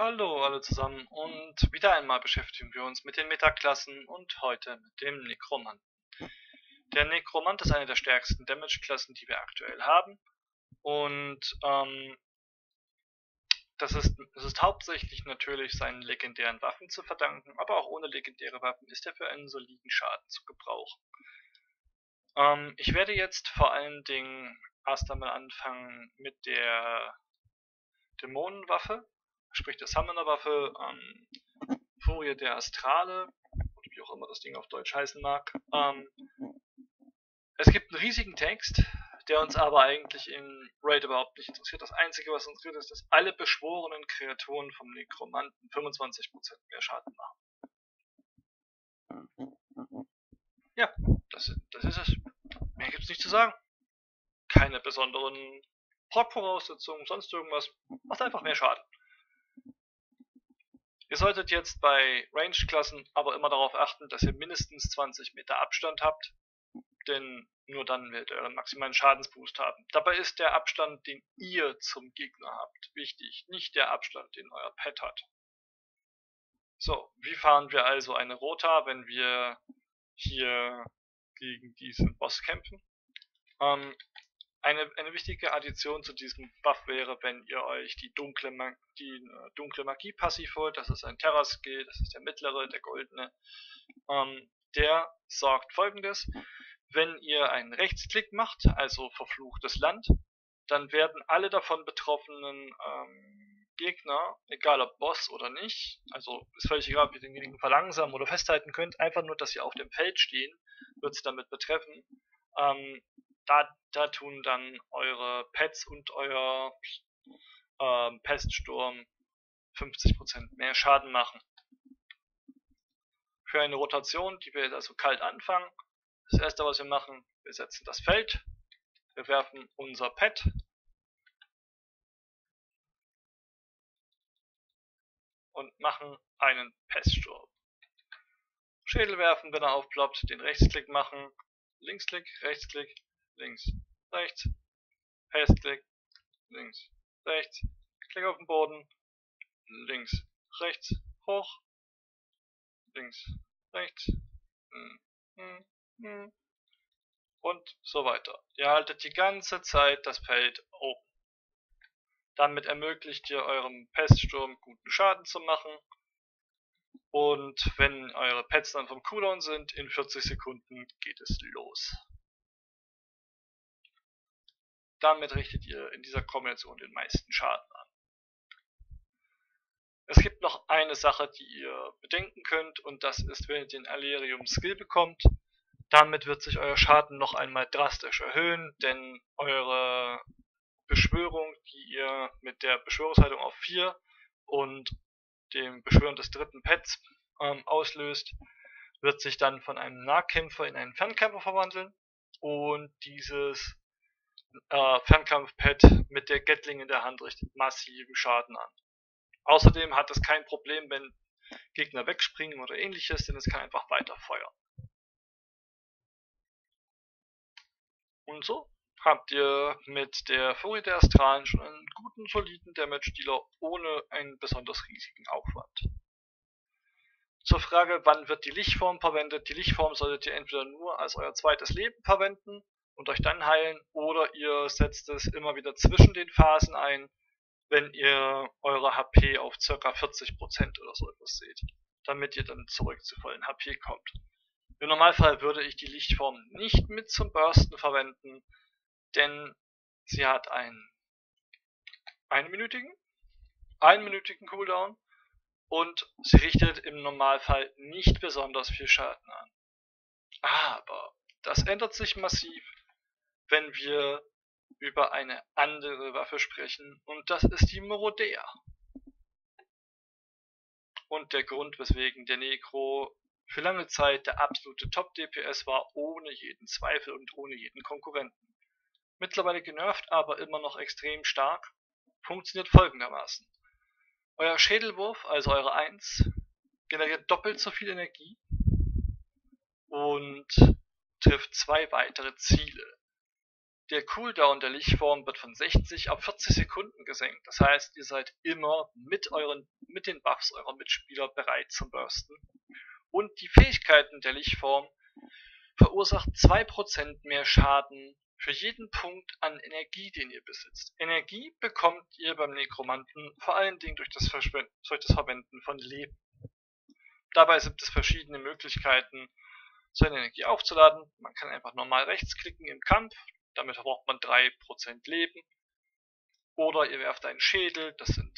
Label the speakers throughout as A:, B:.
A: Hallo alle zusammen und wieder einmal beschäftigen wir uns mit den Metaklassen und heute mit dem Nekromanten. Der Nekromant ist eine der stärksten Damage-Klassen, die wir aktuell haben und es ist hauptsächlich natürlich seinen legendären Waffen zu verdanken, aber auch ohne legendäre Waffen ist er für einen soliden Schaden zu gebrauchen. Ich werde jetzt vor allen Dingen erst einmal anfangen mit der Dämonenwaffe, sprich der Summoner-Waffe, Furie der Astrale, oder wie auch immer das Ding auf Deutsch heißen mag. Es gibt einen riesigen Text, der uns aber eigentlich in Raid überhaupt nicht interessiert. Das Einzige, was uns interessiert, ist, dass alle beschworenen Kreaturen vom Nekromanten 25% mehr Schaden machen. Ja, das ist es. Mehr gibt's nicht zu sagen. Keine besonderen Proc-Voraussetzungen, sonst irgendwas. Macht einfach mehr Schaden. Ihr solltet jetzt bei Ranged-Klassen aber immer darauf achten, dass ihr mindestens 20 Meter Abstand habt, denn nur dann werdet ihr euren maximalen Schadensboost haben. Dabei ist der Abstand, den ihr zum Gegner habt, wichtig, nicht der Abstand, den euer Pet hat. So, wie fahren wir also eine Rota, wenn wir hier gegen diesen Boss kämpfen? Eine wichtige Addition zu diesem Buff wäre, wenn ihr euch die dunkle Magie passiv holt. Das ist ein Terra-Skill, das ist der mittlere, der goldene. Der sorgt folgendes: Wenn ihr einen Rechtsklick macht, also verfluchtes Land, dann werden alle davon betroffenen Gegner, egal ob Boss oder nicht, also ist völlig egal, ob ihr denjenigen verlangsamen oder festhalten könnt, einfach nur, dass sie auf dem Feld stehen, wird sie damit betreffen. Da tun dann eure Pets und euer Peststurm 50% mehr Schaden machen. Für eine Rotation, die wir jetzt also kalt anfangen, das erste, was wir machen, wir setzen das Feld, wir werfen unser Pet und machen einen Peststurm. Schädel werfen, wenn er aufploppt, den Rechtsklick machen, Linksklick, Rechtsklick, links, rechts, Pestklick, links, rechts, Klick auf den Boden, links, rechts, hoch, links, rechts, und so weiter. Ihr haltet die ganze Zeit das Feld oben. Damit ermöglicht ihr eurem Peststurm guten Schaden zu machen. Und wenn eure Pets dann vom Cooldown sind, in 40 Sekunden geht es los. Damit richtet ihr in dieser Kombination den meisten Schaden an. Es gibt noch eine Sache, die ihr bedenken könnt, und das ist, wenn ihr den Alerium Skill bekommt. Damit wird sich euer Schaden noch einmal drastisch erhöhen, denn eure Beschwörung, die ihr mit der Beschwörungshaltung auf 4 und dem Beschwören des dritten Pets auslöst, wird sich dann von einem Nahkämpfer in einen Fernkämpfer verwandeln und dieses Fernkampf-Pet mit der Gatling in der Hand richtet massiven Schaden an. Außerdem hat es kein Problem, wenn Gegner wegspringen oder ähnliches, denn es kann einfach weiter feuern. Und so habt ihr mit der Furie der Astralen schon einen guten, soliden Damage-Dealer ohne einen besonders riesigen Aufwand. Zur Frage, wann wird die Lichtform verwendet? Die Lichtform solltet ihr entweder nur als euer zweites Leben verwenden und euch dann heilen, oder ihr setzt es immer wieder zwischen den Phasen ein, wenn ihr eure HP auf ca. 40% oder so etwas seht, damit ihr dann zurück zu vollen HP kommt. Im Normalfall würde ich die Lichtform nicht mit zum Bursten verwenden, denn sie hat einen einminütigen Cooldown und sie richtet im Normalfall nicht besonders viel Schaden an. Aber das ändert sich massiv, wenn wir über eine andere Waffe sprechen, und das ist die Merodea. Und der Grund, weswegen der Nekro für lange Zeit der absolute Top-DPS war, ohne jeden Zweifel und ohne jeden Konkurrenten. Mittlerweile genervt, aber immer noch extrem stark, funktioniert folgendermaßen. Euer Schädelwurf, also eure 1, generiert doppelt so viel Energie und trifft 2 weitere Ziele. Der Cooldown der Lichtform wird von 60 auf 40 Sekunden gesenkt. Das heißt, ihr seid immer mit den Buffs eurer Mitspieler bereit zum Bursten. Und die Fähigkeiten der Lichtform verursacht 2% mehr Schaden für jeden Punkt an Energie, den ihr besitzt. Energie bekommt ihr beim Nekromanten vor allen Dingen durch das Verwenden von Leben. Dabei gibt es verschiedene Möglichkeiten, seine Energie aufzuladen. Man kann einfach normal rechtsklicken im Kampf, damit verbraucht man 3% Leben. Oder ihr werft einen Schädel, das sind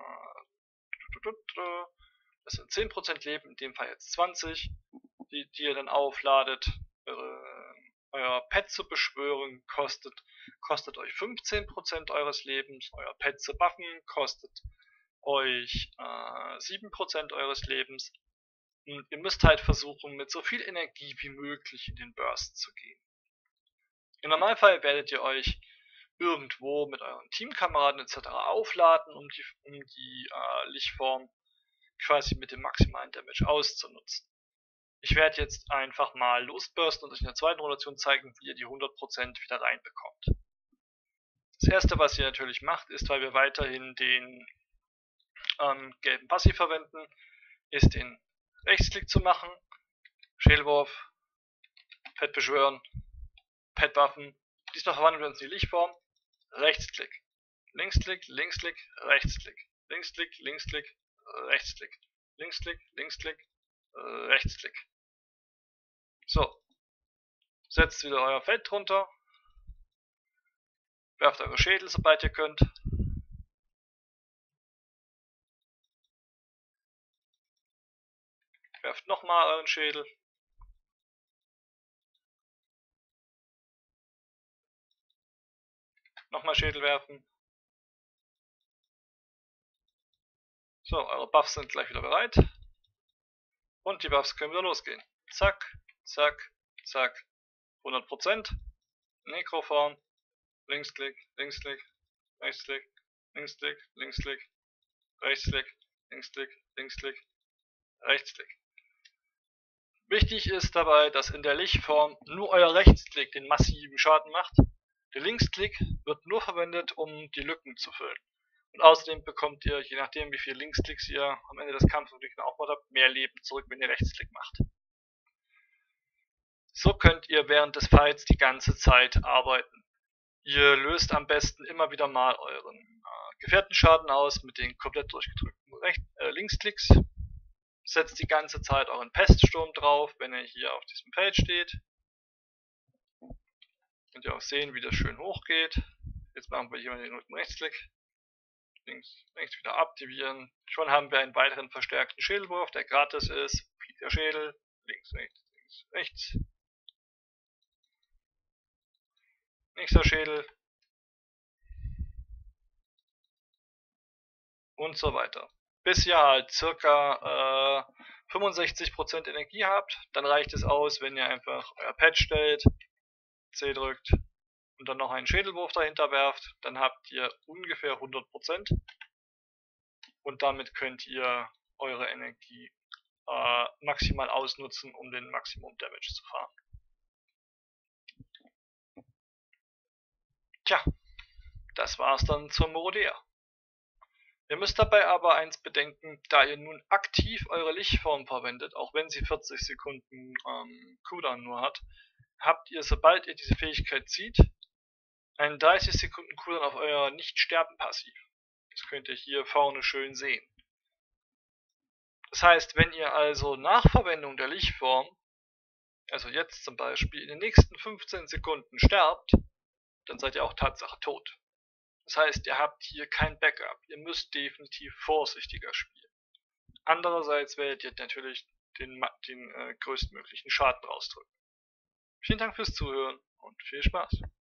A: 10% Leben, in dem Fall jetzt 20, die ihr dann aufladet. Euer Pet zu beschwören kostet euch 15% eures Lebens. Euer Pet zu buffen kostet euch 7% eures Lebens. Und ihr müsst halt versuchen, mit so viel Energie wie möglich in den Burst zu gehen. Im Normalfall werdet ihr euch irgendwo mit euren Teamkameraden etc. aufladen, um die Lichtform quasi mit dem maximalen Damage auszunutzen. Ich werde jetzt einfach mal losbursten und euch in der zweiten Rotation zeigen, wie ihr die 100% wieder reinbekommt. Das erste, was ihr natürlich macht, ist, weil wir weiterhin den gelben Passiv verwenden, ist den Rechtsklick zu machen, Schädelwurf, Pet beschwören, Pet buffen. Diesmal verwandeln wir uns in die Lichtform, Rechtsklick, Linksklick, Linksklick, Rechtsklick, Linksklick, Linksklick, Rechtsklick, Linksklick, Linksklick, Rechtsklick. So, setzt wieder euer Feld drunter, werft eure Schädel, sobald ihr könnt. Werft nochmal euren Schädel. Nochmal Schädel werfen. So, eure Buffs sind gleich wieder bereit. Und die Buffs können wieder losgehen. Zack, zack, zack. 100%. Nekroform. Linksklick, Linksklick, Rechtsklick, Linksklick, Linksklick, Rechtsklick, Linksklick, Linksklick, Rechtsklick. Wichtig ist dabei, dass in der Lichtform nur euer Rechtsklick den massiven Schaden macht. Der Linksklick wird nur verwendet, um die Lücken zu füllen. Und außerdem bekommt ihr, je nachdem wie viele Linksklicks ihr am Ende des Kampfes und Gegner aufbaut habt, mehr Leben zurück, wenn ihr Rechtsklick macht. So könnt ihr während des Fights die ganze Zeit arbeiten. Ihr löst am besten immer wieder mal euren Gefährtenschaden aus mit den komplett durchgedrückten Linksklicks. Setzt die ganze Zeit euren Peststurm drauf, wenn ihr hier auf diesem Feld steht. Könnt ihr auch sehen, wie das schön hochgeht. Jetzt machen wir hier mal den Rechtsklick. Links wieder aktivieren. Schon haben wir einen weiteren verstärkten Schädelwurf, der gratis ist. Der Schädel. Links, rechts, links, rechts. Nächster Schädel. Und so weiter. Bis ihr halt circa 65% Energie habt, dann reicht es aus, wenn ihr einfach euer Pad stellt, C drückt und dann noch einen Schädelwurf dahinter werft, dann habt ihr ungefähr 100% und damit könnt ihr eure Energie maximal ausnutzen, um den Maximum Damage zu fahren. Tja, das war's dann zur Morodea. Ihr müsst dabei aber eins bedenken, da ihr nun aktiv eure Lichtform verwendet, auch wenn sie 40 Sekunden Cooldown nur hat, habt ihr, sobald ihr diese Fähigkeit zieht, einen 30 Sekunden Cooldown auf euer Nicht-Sterben-Passiv. Das könnt ihr hier vorne schön sehen. Das heißt, wenn ihr also nach Verwendung der Lichtform, also jetzt zum Beispiel, in den nächsten 15 Sekunden sterbt, dann seid ihr auch Tatsache tot. Das heißt, ihr habt hier kein Backup. Ihr müsst definitiv vorsichtiger spielen. Andererseits werdet ihr natürlich den größtmöglichen Schaden rausdrücken. Vielen Dank fürs Zuhören und viel Spaß.